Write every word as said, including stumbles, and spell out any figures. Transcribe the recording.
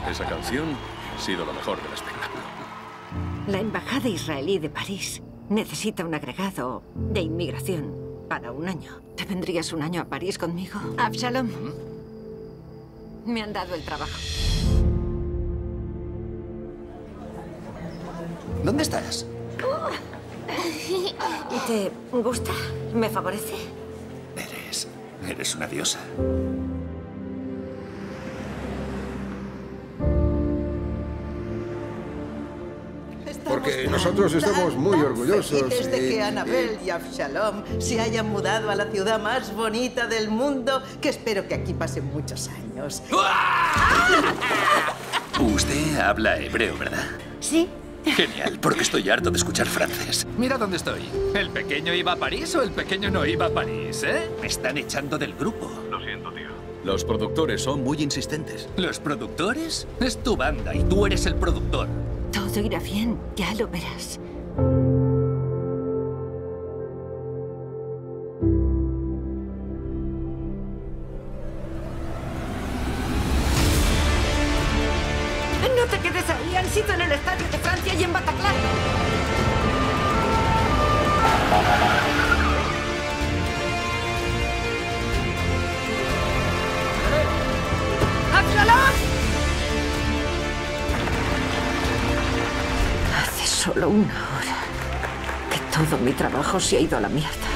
Esa canción ha sido lo mejor del espectáculo. La embajada israelí de París necesita un agregado de inmigración para un año. ¿Te vendrías un año a París conmigo, Absalom? Me han dado el trabajo. ¿Dónde estás? ¿Te gusta? ¿Me favorece? Eres... eres una diosa. Porque nosotros estamos muy orgullosos Desde y- que Anabel y Absalom se hayan mudado a la ciudad más bonita del mundo, que espero que aquí pasen muchos años. Usted habla hebreo, ¿verdad? Sí. Genial, porque estoy harto de escuchar francés. Mira dónde estoy. ¿El pequeño iba a París o el pequeño no iba a París, eh? Me están echando del grupo. Lo siento, tío. Los productores son muy insistentes. ¿Los productores? Es tu banda y tú eres el productor. Todo irá bien, ya lo verás. No te quedes ahí, han sido en el estadio de Francia y en Bataclan. ¡Absalom! Hace solo una hora que todo mi trabajo se ha ido a la mierda.